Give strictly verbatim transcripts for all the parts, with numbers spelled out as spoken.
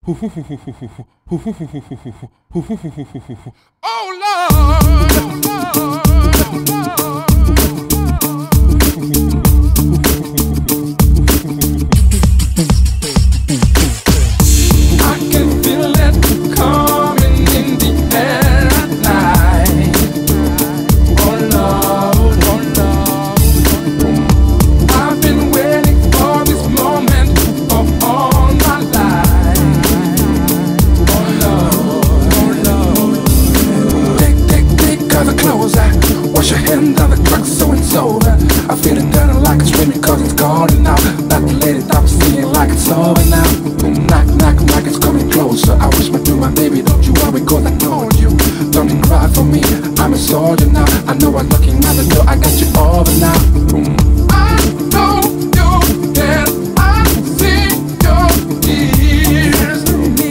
Wash your hands on the clock, so it's over. I feel it turning like it's screaming cause it's calling now. That lady that was singing like it's over now. Knock, knock, knock, it's coming closer. I whisper to my baby, don't you worry cause I know you. Don't you cry for me, I'm a soldier now. I know I'm knocking at the door, I got you over now. I know you can, I see your tears.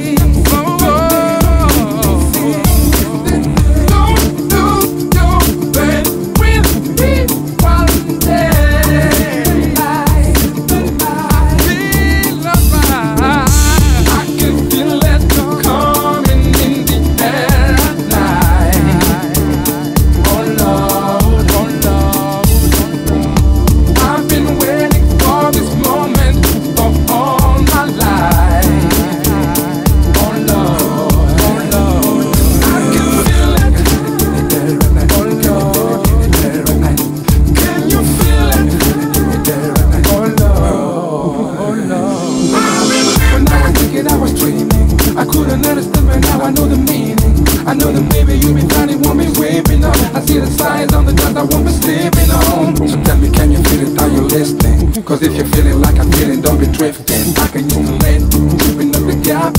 I couldn't understand, but now I know the meaning. I know that maybe you've been trying to want me weeping on. I see the signs on the ground I won't be sleeping on. So tell me, can you feel it? Are you listening? Cause if you're feeling like I'm feeling, don't be drifting. I can use the lane, tripping up the gap.